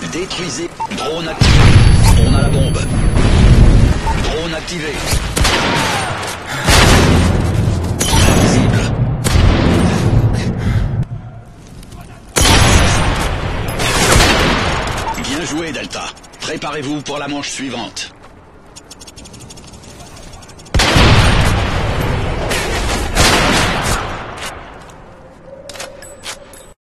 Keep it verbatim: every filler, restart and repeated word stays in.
Détruisez. Drone activé. On a la bombe. Drone activé. Invisible. Bien joué, Delta. Préparez-vous pour la manche suivante.